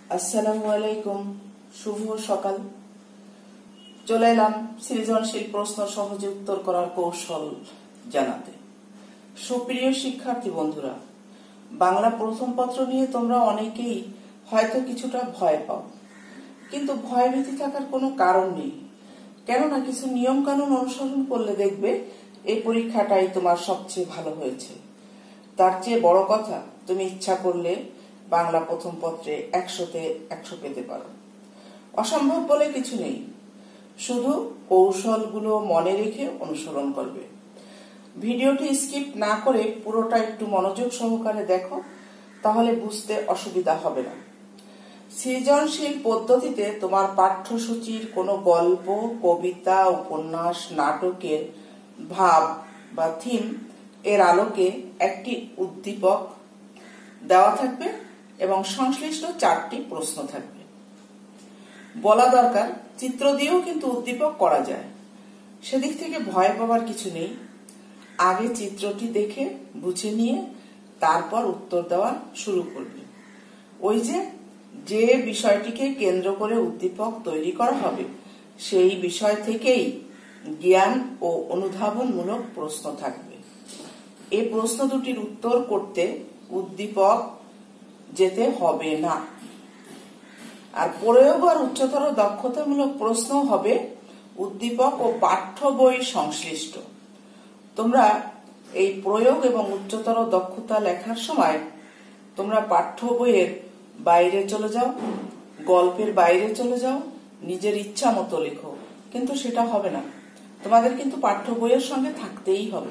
আসসালামু আলাইকুম, শুভ সকাল। চলে এলাম সৃজনশীল প্রশ্ন সহজে উত্তর করার কৌশল জানাতে। সুপ্রিয় শিক্ষার্থী বন্ধুরা, বাংলা প্রথম পত্র নিয়ে তোমরা অনেকেই হয়তো কিছুটা ভয় পাও, কিন্তু ভয়ভীতি থাকার কোনো কারণ নেই। কেননা কিছু নিয়ম কানুন অনুসরণ করলে দেখবে এই পরীক্ষাটাই তোমার সবচেয়ে ভালো হয়েছে। তার চেয়ে বড় কথা, তুমি ইচ্ছা করলে বাংলা প্রথম পত্রে 100-তে 100 পেতে পারো। অসম্ভব বলে কিছু নেই, শুধু কৌশলগুলো মনে রেখে অনুসরণ করবে। ভিডিওটি স্কিপ না করে পুরোটা একটু মনোযোগ সহকারে দেখো, তাহলে বুঝতে অসুবিধা হবে না। সৃজনশীল পদ্ধতিতে তোমার পাঠ্যসূচির কোনো গল্প, কবিতা, উপন্যাস, নাটকের ভাব বা থিম এর আলোকে একটি উদ্দীপক দেওয়া থাকবে এবং সংশ্লিষ্ট 4টি প্রশ্ন থাকবে। বলা দরকার, চিত্র দিয়েও কিন্তু উদ্দীপক করা যায়, সেদিক থেকে ভয় পাওয়ার কিছু নেই। আগে চিত্রটি দেখে বুঝে নিয়ে তারপর উত্তর দেওয়া শুরু করবে। ওই যে বিষয়টিকে কেন্দ্র করে উদ্দীপক তৈরি করা হবে, সেই বিষয় থেকেই জ্ঞান ও অনুধাবনমূলক প্রশ্ন থাকবে। এই প্রশ্ন দুটির উত্তর করতে উদ্দীপক যেতে হবে না। আর প্রয়োগ আর উচ্চতর দক্ষতামূলক প্রশ্ন হবে উদ্দীপক ও পাঠ্য বই সংশ্লিষ্ট। তোমরা এই প্রয়োগ এবং উচ্চতর দক্ষতা লেখার সময় তোমরা পাঠ্য বইয়ের বাইরে চলে যাও, গল্পের বাইরে চলে যাও, নিজের ইচ্ছা মতো লেখো, কিন্তু সেটা হবে না। তোমাদের কিন্তু পাঠ্য বইয়ের সঙ্গে থাকতেই হবে।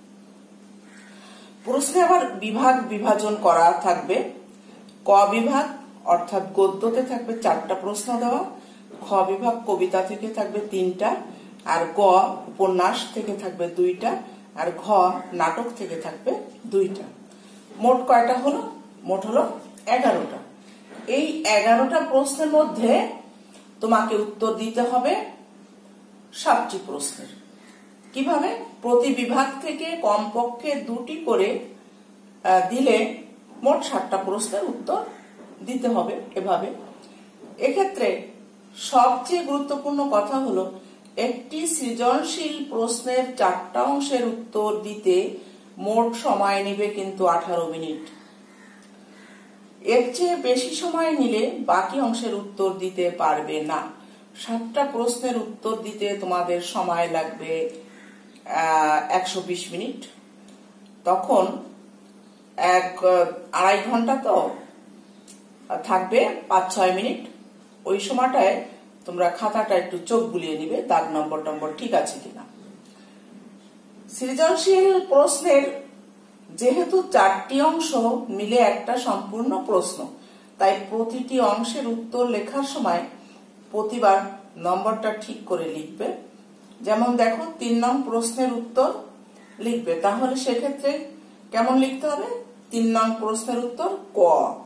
প্রশ্নে আবার বিভাগ বিভাজন করা থাকবে। ক বিভাগ অর্থাৎ গদ্যতে থাকবে 4টা প্রশ্ন দেওয়া, খ বিভাগ কবিতা থেকে থাকবে 3টা, আর গ উপন্যাস থেকে থাকবে 2টা, আর ঘ নাটক থেকে থাকবে 2টা। মোট কয়টা হলো? মোট হলো 11টা। এই 11টা প্রশ্নের মধ্যে তোমাকে উত্তর দিতে হবে 7টি প্রশ্নের। কিভাবে? প্রতি বিভাগ থেকে কমপক্ষে 2টি করে দিলে মোট 7টা প্রশ্নের উত্তর দিতে হবে। এভাবে এক্ষেত্রে সবচেয়ে গুরুত্বপূর্ণ কথা হলো, একটি সৃজনশীল প্রশ্নের 4টা অংশের উত্তর দিতে মোট সময় নেবে কিন্তু 18 মিনিট। এর চেয়ে বেশি সময় নিলে বাকি অংশের উত্তর দিতে পারবে না। 7টা প্রশ্নের উত্তর দিতে তোমাদের সময় লাগবে 120 মিনিট। তখন 2.5 ঘন্টা তো থাকবে 5-6 মিনিট। ওই সময়টায় তোমরা খাতাটা একটু চোখ বুলিয়ে নিবে, দাগ নম্বর ঠিক আছে কিনা। সৃজনশীল প্রশ্নের যেহেতু 4টি অংশ মিলে একটা সম্পূর্ণ প্রশ্ন, তাই প্রতিটি অংশের উত্তর লেখার সময় প্রতিবার নম্বরটা ঠিক করে লিখবে। যেমন দেখো, 3 নং প্রশ্নের উত্তর লিখবে, তাহলে সেক্ষেত্রে কেমন লিখতে হবে? 3 নং প্রশ্নের উত্তর ক।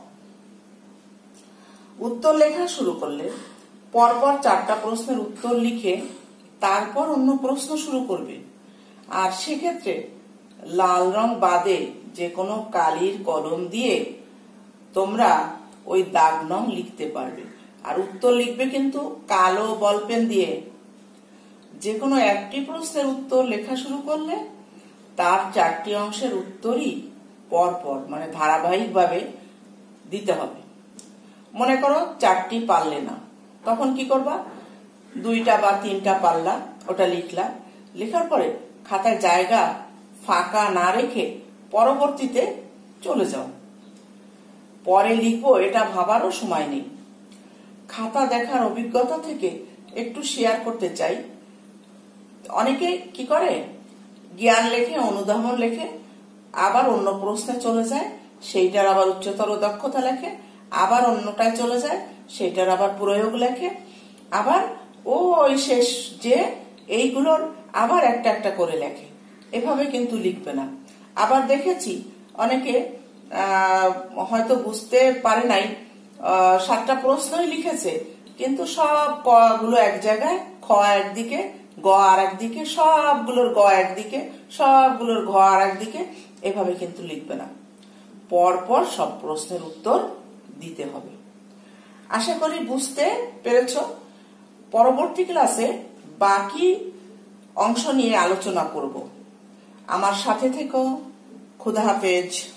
উত্তর লেখা শুরু করলে পরপর 4টা প্রশ্নের উত্তর লিখে তারপর অন্য প্রশ্ন শুরু করবে। আর সেক্ষেত্রে লাল রং বাদে যে কোনো কালির কলম দিয়ে তোমরা ওই দাগ নং লিখতে পারবে। আর উত্তর লিখবে কিন্তু কালো বল পেন দিয়ে। যে কোনো একটি প্রশ্নের উত্তর লেখা শুরু করলে তার 4টি অংশের উত্তরই পরপর মানে ধারাবাহিকভাবে দিতে হবে। মনে করো 4টি পারলে না, তখন কি করবা? 2টা বা 3টা পারলা, ওটা লিখলা। লেখার পরে খাতায় জায়গা ফাঁকা না রেখে পরবর্তীতে চলে যাও। পরে লিখবো এটা ভাবারও সময় নেই। খাতা দেখার অভিজ্ঞতা থেকে একটু শেয়ার করতে চাই। অনেকে কি করে, জ্ঞান লেখে, অনুধাবন লেখে, আবার অন্য প্রশ্নে চলে যায়, সেইটার আবার উচ্চতর দক্ষতা লেখে, আবার অন্যটায় চলে যায়, সেইটার আবার প্রয়োগ লেখে, আবার ওই শেষ যে এইগুলোর আবার একটা একটা করে লেখে। এভাবে কিন্তু লিখবে না। আবার দেখেছি অনেকে হয়তো বুঝতে পারে নাই, 7টা প্রশ্নই লিখেছে, কিন্তু সব ক গুলো এক জায়গায়, খ একদিকে, গ আর একদিকে, সবগুলোর গ একদিকে, সবগুলোর ঘ আর একদিকে। এভাবে কিন্তু লিখবে না। পরপর সব প্রশ্নের উত্তর দিতে হবে। আশা করি বুঝতে পেরেছ। পরবর্তী ক্লাসে বাকি অংশ নিয়ে আলোচনা করব। আমার সাথে থেকো। খুদা হাফেজ।